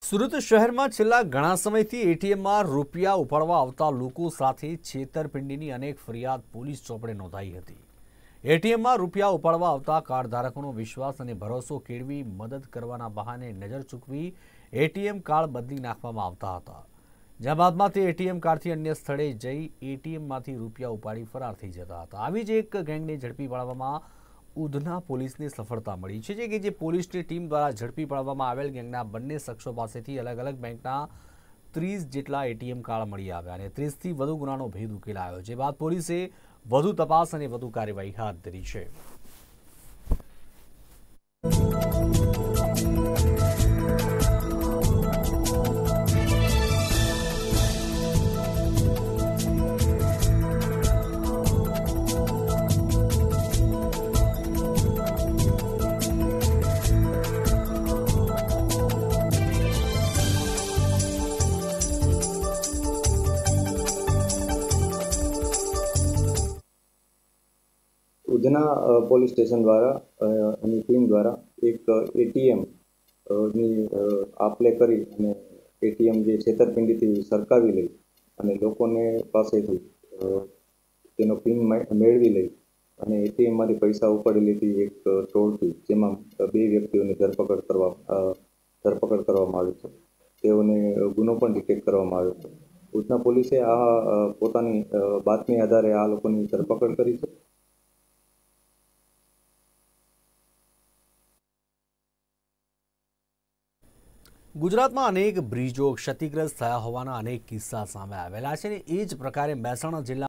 સુરત શહેરમાં છેલ્લા ઘણા સમયથી એટીએમમાં રૂપિયા ઉપાડવા આવતા લોકો સાથે છેતરપિંડીની અનેક ફરિયાદ પોલીસ ચોપડે નોંધાઈ હતી। એટીએમમાં રૂપિયા ઉપાડવા આવતા કાર્ડધારકોનો વિશ્વાસ અને ભરોસો કેળવી મદદ કરવાના બહાને નજર ચૂકવી એટીએમ કાર્ડ બદલી નાખવામાં આવતા હતા, જ્યાં બાદમાં તે એટીએમ કાર્ડથી અન્ય સ્થળે જઈ એટીએમમાંથી રૂપિયા ઉપાડી ફરાર થઈ જતા હતા। આવી જ એક ગેંગને ઝડપી પાડવામાં ઉધના પોલીસને સફળતા મળી છે, કે જે પોલીસની ટીમ દ્વારા ઝડપી પાડવામાં આવેલ ગેંગના બંને શખ્સો પાસેથી અલગ અલગ બેંકના 30 જેટલા એટીએમ કાર્ડ મળી આવ્યા અને 30થી વધુ ગુનાનો ભેદ ઉકેલાયો, જે બાદ પોલીસે વધુ તપાસ અને વધુ કાર્યવાહી હાથ ધરી છે। ઉધના પોલીસ સ્ટેશન દ્વારા એની ટીમ દ્વારા એક એટીએમ ની આપલે કરી અને એટીએમ જે છેતરપિંડીથી સરકાવી લઈ અને લોકોને પાસેથી તેનો પિન મેળવી લઈ અને એટીએમમાંથી પૈસા ઉપાડી લીધી એક ટોળકી, જેમાં 2 વ્યક્તિઓની ધરપકડ કરવામાં આવી છે। તેઓને ગુનો પણ ડિટેક્ટ કરવામાં આવ્યો છે। ઉધના પોલીસે આ પોતાની બાતમી આધારે આ લોકોની ધરપકડ કરી છે। ગુજરાતમાં અનેક બ્રિજો ક્ષતિગ્રસ્ત થયા હોવાના અનેક કિસ્સા સામે આવેલા છે, અને એ જ પ્રકારે મહેસાણા જિલ્લા